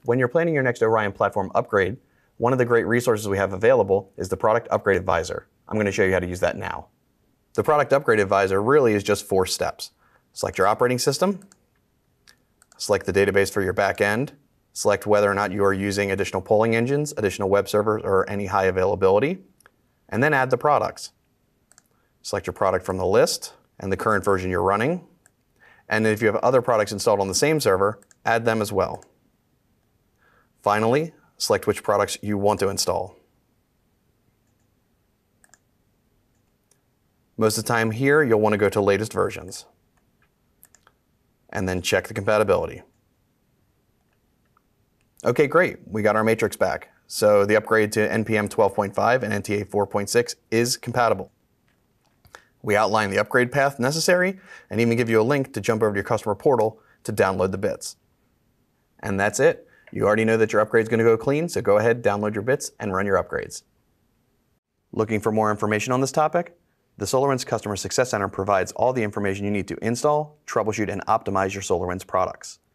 When you're planning your next Orion platform upgrade, one of the great resources we have available is the Product Upgrade Advisor. I'm going to show you how to use that now. The Product Upgrade Advisor really is just 4 steps. Select your operating system, select the database for your back end, select whether or not you are using additional polling engines, additional web servers, or any high availability, and then add the products. Select your product from the list and the current version you're running. And if you have other products installed on the same server, add them as well. Finally, select which products you want to install. Most of the time here, you'll want to go to latest versions. And then check the compatibility. Okay, great. We got our matrix back. So the upgrade to NPM 12.5 and NTA 4.6 is compatible. We outline the upgrade path necessary and even give you a link to jump over to your customer portal to download the bits. And that's it. You already know that your upgrade is going to go clean, so go ahead, download your bits, and run your upgrades. Looking for more information on this topic? The SolarWinds Customer Success Center provides all the information you need to install, troubleshoot, and optimize your SolarWinds products.